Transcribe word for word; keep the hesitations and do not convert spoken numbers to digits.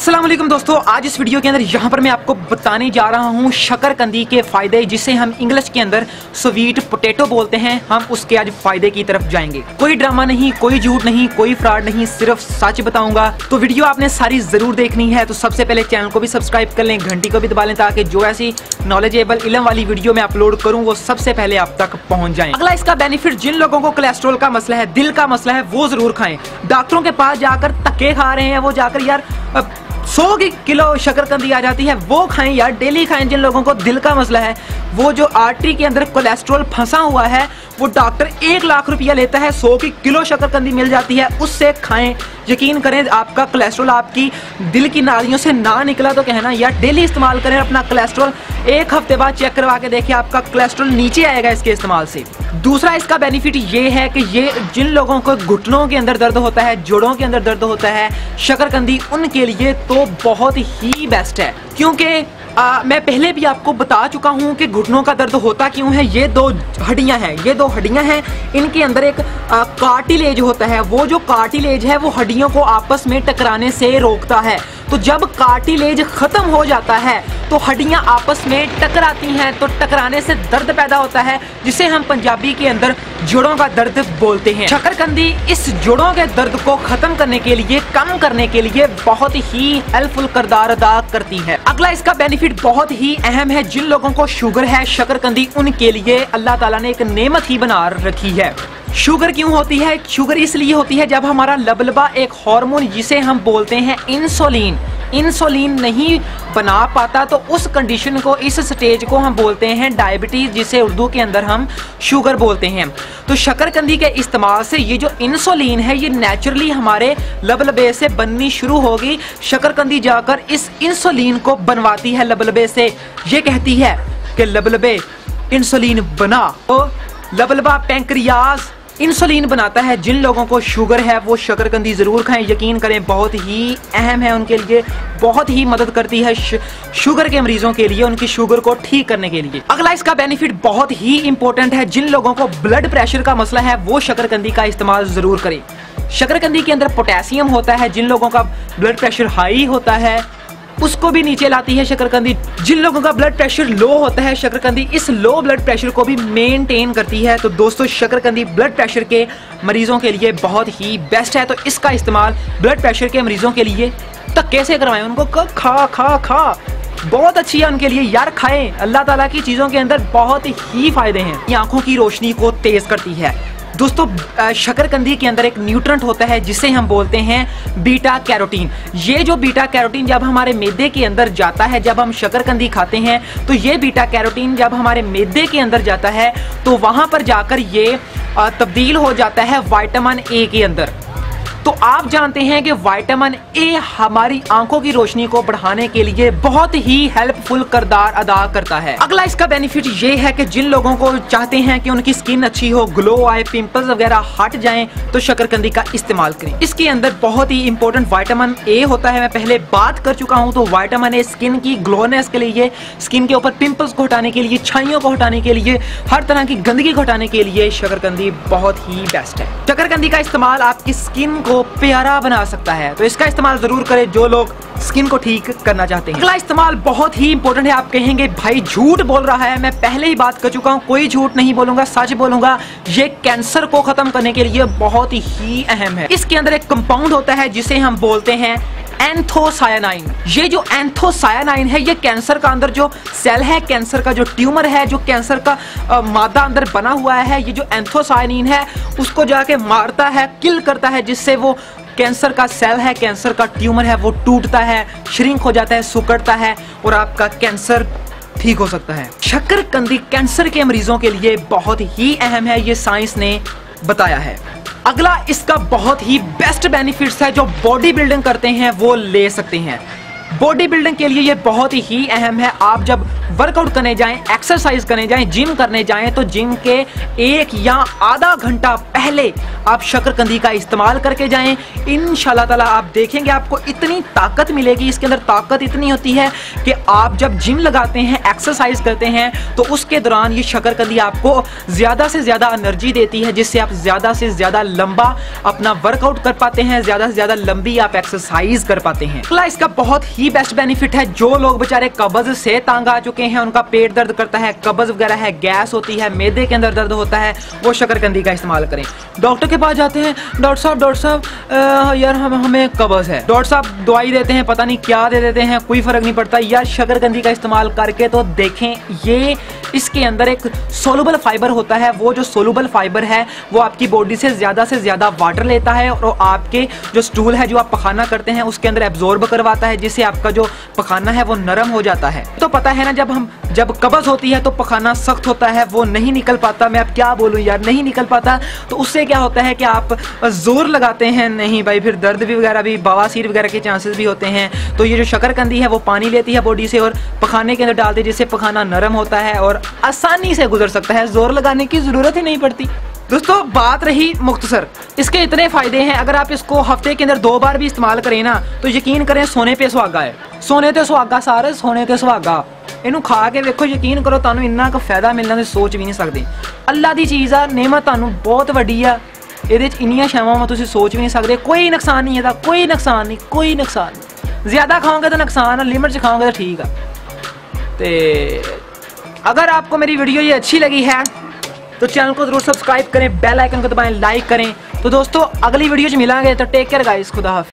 अस्सलाम वालेकुम दोस्तों, आज इस वीडियो के अंदर यहाँ पर मैं आपको बताने जा रहा हूँ शकरकंदी के फायदे, जिसे हम इंग्लिश के अंदर स्वीट पोटैटो बोलते हैं। हम उसके आज फायदे की तरफ जाएंगे। कोई ड्रामा नहीं, कोई झूठ नहीं, कोई फ्रॉड नहीं, सिर्फ सच बताऊंगा। तो वीडियो आपने सारी जरूर देखनी है। तो सबसे पहले चैनल को भी सब्सक्राइब कर लें, घंटी को भी दबा लें, ताकि जो ऐसी नॉलेजेबल इल्म वाली वीडियो मैं अपलोड करूँ वो सबसे पहले आप तक पहुँच जाए। अगला इसका बेनिफिट, जिन लोगों को कोलेस्ट्रॉल का मसला है, दिल का मसला है, वो जरूर खाएं। डॉक्टरों के पास जाकर धक्के खा रहे हैं, वो जाकर यार सौ किलो शकरकंदी आ जाती है, वो खाएं यार, डेली खाएं। जिन लोगों को दिल का मसला है, वो जो आर्टरी के अंदर कोलेस्ट्रॉल फंसा हुआ है, वो डॉक्टर एक लाख रुपया लेता है, सौ की किलो शकरकंदी मिल जाती है, उससे खाएं। यकीन करें, आपका कोलेस्ट्रॉल आपकी दिल की नालियों से ना निकला तो कहना, यार डेली इस्तेमाल करें अपना कोलेस्ट्रॉल। एक हफ्ते बाद चेक करवा के देखिए, आपका कोलेस्ट्रॉल नीचे आएगा इसके इस्तेमाल से। दूसरा इसका बेनिफिट ये है कि ये जिन लोगों को घुटनों के अंदर दर्द होता है, जोड़ों के अंदर दर्द होता है, शकरकंदी उनके लिए तो बहुत ही बेस्ट है। क्योंकि आ, मैं पहले भी आपको बता चुका हूं कि घुटनों का दर्द होता क्यों है। ये दो हड्डियां हैं, ये दो हड्डियां हैं, इनके अंदर एक कार्टिलेज होता है। वो जो कार्टिलेज है वो हड्डियों को आपस में टकराने से रोकता है। तो जब कार्टिलेज खत्म हो जाता है तो हड्डियां आपस में टकराती हैं, तो टकराने से दर्द पैदा होता है, जिसे हम पंजाबी के अंदर जोड़ों का दर्द बोलते हैं। शकरकंदी इस जोड़ों के दर्द को खत्म करने के लिए, कम करने के लिए बहुत ही हेल्पफुल किरदार अदा करती है। अगला इसका बेनिफिट बहुत ही अहम है। जिन लोगों को शुगर है, शकरकंदी उनके लिए अल्लाह ताला ने एक नेमत ही बना रखी है। शुगर क्यों होती है? शुगर इसलिए होती है जब हमारा लबलबा एक हार्मोन, जिसे हम बोलते हैं इंसुलिन, इंसुलिन नहीं बना पाता, तो उस कंडीशन को, इस स्टेज को हम बोलते हैं डायबिटीज, जिसे उर्दू के अंदर हम शुगर बोलते हैं। तो शकरकंदी के इस्तेमाल से ये जो इंसुलिन है, ये नेचुरली हमारे लबलबे से बननी शुरू होगी। शकरकंदी जाकर इस इंसुलिन को बनवाती है लबलबे से। ये कहती है कि लबलबे इंसुलिन बना, तो लबलबा पैंक्रियाज इंसुलिन बनाता है। जिन लोगों को शुगर है वो शकरकंदी जरूर खाएं। यकीन करें, बहुत ही अहम है उनके लिए, बहुत ही मदद करती है शुगर के मरीजों के लिए, उनकी शुगर को ठीक करने के लिए। अगला इसका बेनिफिट बहुत ही इंपॉर्टेंट है। जिन लोगों को ब्लड प्रेशर का मसला है, वो शकरकंदी का इस्तेमाल जरूर करें। शकरकंदी के अंदर पोटेशियम होता है। जिन लोगों का ब्लड प्रेशर हाई होता है उसको भी नीचे लाती है शकरकंदी। जिन लोगों का ब्लड प्रेशर लो होता है, शकरकंदी इस लो ब्लड प्रेशर को भी मेंटेन करती है। तो दोस्तों, शकरकंदी ब्लड प्रेशर के मरीजों के लिए बहुत ही बेस्ट है। तो इसका इस्तेमाल ब्लड प्रेशर के मरीजों के लिए धक्के से करवाएं, उनको खा खा खा बहुत अच्छी है उनके लिए यार, खाएं। अल्लाह ताला की चीजों के अंदर बहुत ही फायदे हैं। ये आंखों की रोशनी को तेज करती है। दोस्तों, शकरकंदी के अंदर एक न्यूट्रेंट होता है जिसे हम बोलते हैं बीटा कैरोटीन। ये जो बीटा कैरोटीन जब हमारे मैदे के अंदर जाता है, जब हम शकरकंदी खाते हैं, तो ये बीटा कैरोटीन जब हमारे मैदे के अंदर जाता है तो वहां पर जाकर ये तब्दील हो जाता है विटामिन ए के अंदर। तो आप जानते हैं कि विटामिन ए हमारी आंखों की रोशनी को बढ़ाने के लिए बहुत ही हेल्पफुल किरदार अदा करता है। अगला इसका बेनिफिट ये है कि जिन लोगों को चाहते हैं कि उनकी स्किन अच्छी हो, ग्लो आए, पिंपल्स वगैरह हट जाएं, तो शकरकंदी का इस्तेमाल करें। इसके अंदर बहुत ही इंपॉर्टेंट विटामिन ए होता है। मैं पहले बात कर चुका हूं। तो विटामिन ए स्किन की ग्लोनेस के लिए, स्किन के ऊपर पिंपल्स को हटाने के लिए, छाइयों को हटाने के लिए, हर तरह की गंदगी को हटाने के लिए शकरकंदी बहुत ही बेस्ट है। शकरकंदी का इस्तेमाल आपकी स्किन को प्यारा बना सकता है, तो इसका इस्तेमाल जरूर करें जो लोग स्किन को ठीक करना चाहते हैं। अगला इस्तेमाल बहुत ही इंपॉर्टेंट है। आप कहेंगे भाई झूठ बोल रहा है, मैं पहले ही बात कर चुका हूं, कोई झूठ नहीं बोलूंगा, सच बोलूंगा। ये कैंसर को खत्म करने के लिए बहुत ही अहम है। इसके अंदर एक कंपाउंड होता है जिसे हम बोलते हैं एंथोसायानाइन। ये जो एंथोसायानाइन है, ये कैंसर का अंदर जो सेल है, कैंसर का जो ट्यूमर है, जो कैंसर का आ, मादा अंदर बना हुआ है, ये जो एंथोसायानाइन है उसको जाके मारता है, किल करता है, जिससे वो कैंसर का सेल है, कैंसर का ट्यूमर है, वो टूटता है, श्रिंक हो जाता है, सिकुड़ता है और आपका कैंसर ठीक हो सकता है। शकरकंदी कैंसर के मरीजों के लिए बहुत ही अहम है, ये साइंस ने बताया है। अगला इसका बहुत ही बेस्ट बेनिफिट्स है, जो बॉडी बिल्डिंग करते हैं वो ले सकते हैं। बॉडी बिल्डिंग के लिए ये बहुत ही अहम है। आप जब वर्कआउट करने जाएं, एक्सरसाइज करने जाएं, जिम करने जाएं तो जिम के एक या आधा घंटा पहले आप शकरकंदी का इस्तेमाल करके जाएं। इंशाल्लाह ताला आप देखेंगे आपको इतनी ताकत मिलेगी, इसके अंदर ताकत इतनी होती है कि आप जब जिम लगाते हैं, एक्सरसाइज करते हैं तो उसके दौरान ये शकरकंदी आपको ज़्यादा से ज़्यादा एनर्जी देती है, जिससे आप ज़्यादा से ज़्यादा लंबा अपना वर्कआउट कर पाते हैं, ज़्यादा से ज़्यादा लंबी आप एक्सरसाइज कर पाते हैं। अगला इसका बहुत ही बेस्ट बेनिफिट है, जो लोग बेचारे कब्ज से तंग आ चुके हैं, उनका पेट दर्द करता है, कब्ज वगैरह है, गैस होती है, मैदे के अंदर दर्द होता है, वो शकरकंदी का इस्तेमाल करें। डॉक्टर के पास जाते हैं, डॉक्टर साहब डॉक्टर साहब यार हम हमें कब्ज है, डॉक्टर साहब दवाई देते हैं, पता नहीं क्या दे देते हैं, कोई फर्क नहीं पड़ता। यार शकरकंदी का इस्तेमाल करके तो देखें, ये इसके अंदर एक सोलुबल फाइबर होता है, वो जो सोलुबल फाइबर है वो आपकी बॉडी से ज्यादा से ज्यादा वाटर लेता है और आपके जो स्टूल है, जो आप पखाना करते हैं, उसके अंदर एब्जॉर्ब करवाता है, जिससे आपका जो पखाना है वो नरम हो जाता है। तो पता है ना, जब हम जब कब्ज होती है तो पखाना सख्त होता है, वो नहीं निकल पाता। मैं अब क्या बोलूं यार, नहीं निकल पाता। तो उससे क्या होता है कि आप जोर लगाते हैं, नहीं भाई, फिर दर्द भी वगैरह भी, बवासीर वगैरह के चांसेस भी होते हैं। तो ये जो शकरकंदी है वो पानी लेती है बॉडी से और पखाने के अंदर डालती है, जिससे पखाना नरम होता है और आसानी से गुजर सकता है, जोर लगाने की जरूरत ही नहीं पड़ती। दोस्तों बात रही मुख्तसर, इसके इतने फायदे हैं, अगर आप इसको हफ्ते के अंदर दो बार भी इस्तेमाल करें ना तो यकीन करें सोने पे सुहागा है, सोने ते सुहागा, सारे सोने ते सुहागा। इनू खा के देखो, यकीन करो तुहानू इन्ना का फायदा मिलना तो सोच भी नहीं सकते। अल्लाह दी चीज़ आ, नेमत तुहानू बहुत वड्डी आ, इहदे च इन्नियां छावां तुसीं सोच भी नहीं सकते। कोई नुकसान नहीं है, कोई नुकसान नहीं, कोई नुकसान नहीं। ज़्यादा खाओगे तो नुकसान है, लिमिट से खाओगे तो ठीक है। तो अगर आपको मेरी वीडियो ये अच्छी लगी है तो चैनल को जरूर सब्सक्राइब करें, बेल आइकन को दबाएं, लाइक करें। तो दोस्तों अगली वीडियो में मिलांगे, तो टेक केयर गाइस, खुदा हाफिज़।